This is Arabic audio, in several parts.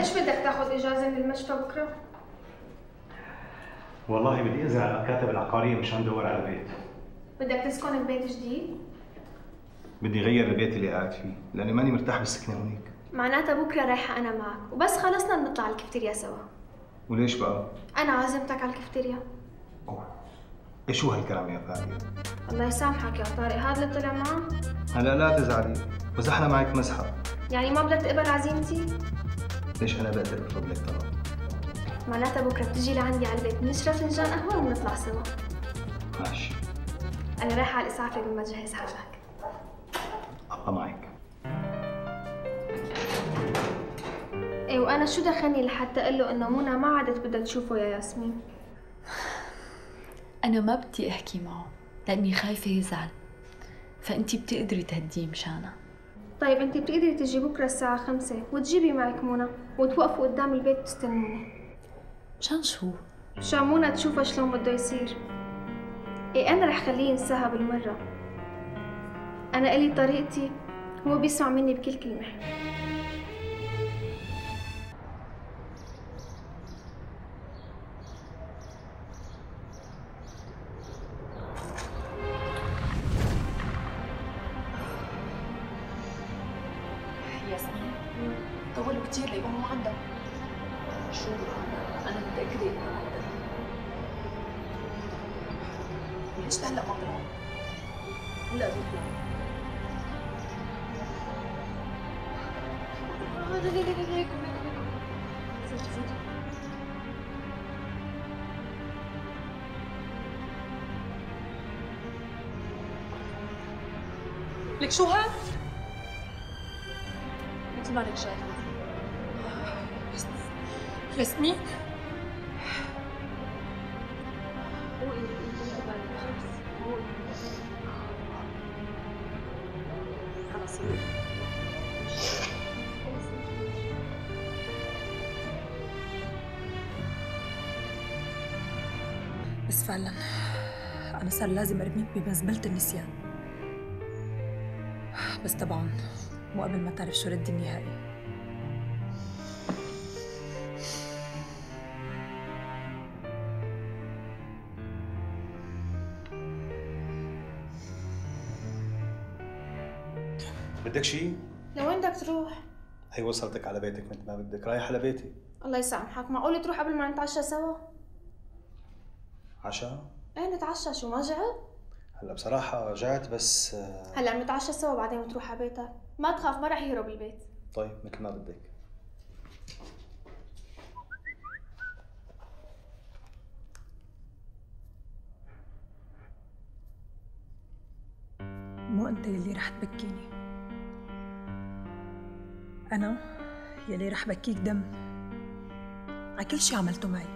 ليش بدك تاخذ اجازه من المشفى بكره؟ والله بدي انزل على المكاتب العقاريه مشان ادور على بيت. بدك تسكن ببيت جديد؟ بدي غير البيت اللي قاعد فيه لاني ماني مرتاح بالسكنه هونيك. معناتها بكره رايحه انا معك، وبس خلصنا بنطلع على الكافتيريا سوا. وليش بقى؟ انا عازمتك على الكافتيريا. اوه ايش شو هالكلام يا فادية؟ الله يسامحك يا طارق، هذا اللي طلع معه؟ هلا لا تزعلي، مزحنا معك مزحه. يعني ما بدك تقبل عزيمتي؟ ليش انا بقدر ارفض لك طلب؟ معناتها بكره بتجي لعندي على البيت نشرب فنجان قهوه ونطلع سوا. ماشي. انا رايحه على الاسعاف قبل ما تجهز حالك. الله معك. ايه وانا شو دخلني لحتى اقول له انه منى ما عادت بدها تشوفه يا ياسمين؟ انا ما بدي احكي معه لاني خايفه يزعل، فانتي بتقدري تهديه مشانه. طيب انت بتقدري تجي بكره الساعه 5 وتجيبي معك منى وتوقفوا قدام البيت وتستنوني. مشان شو؟ مشان منى تشوفها شلون بده يصير. ايه انا رح خليه ينساها بالمره. انا الي طريقتي، هو بيسمع مني بكل كلمه. ياسمين طولوا كثير ليقوموا ما عندها. شو؟ انا متاكده انه عندها. ليش هلا ما طلعوا؟ هلا بيطلعوا. ليك زيد. لك شو هاد؟ انت مالك شايفه؟ ياسمين خلص بس فعلا أنا صار لازم أرميك بمزبلة النسيان، بس طبعا مو قبل ما تعرف شو ردي النهائي. بدك شيء؟ لوين بدك تروح؟ هي وصلتك على بيتك مثل ما بدك، رايح على بيتي. الله يسامحك، معقول تروح قبل ما نتعشى سوا؟ عشاء؟ ايه نتعشى، شو ما جعت؟ هلا بصراحة جعت بس هلا بنتعشى سوا بعدين بتروح على بيتك، ما تخاف ما رح يهرب البيت. طيب مثل ما بدك. مو أنت يلي رح تبكيني، أنا يلي رح بكيك دم على كل شي عملته معي.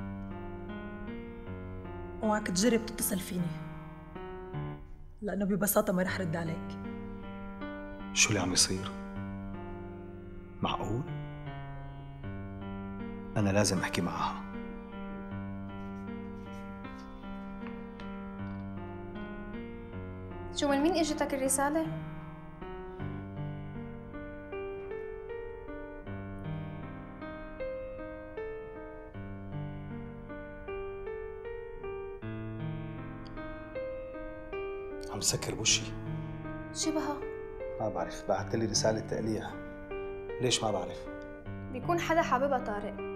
اوعك تجرب تتصل فيني لأنه ببساطة ما رح رد عليك. شو اللي عم يصير؟ معقول؟ أنا لازم أحكي معها. شو من مين اجتك الرسالة؟ عم سكر بوشي. شو بها؟ ما بعرف، بعثت لي رسالة تقليع. ليش ما بعرف؟ بيكون حدا حاببها طارق.